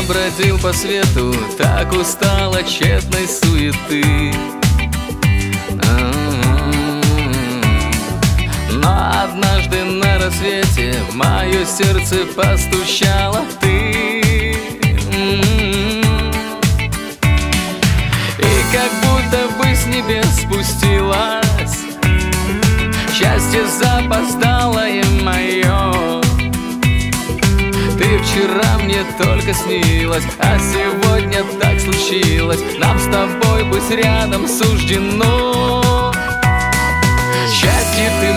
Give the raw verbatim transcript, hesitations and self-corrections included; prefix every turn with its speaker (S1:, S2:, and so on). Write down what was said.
S1: бродил по свету, так устал от тщетной суеты. Но однажды на рассвете в мое сердце постучала ты. И как будто бы с небес спустилась счастье запоздалое мое. Ты вчера мне только снилась, а сегодня так случилось. Нам с тобой быть рядом суждено. Счастье ты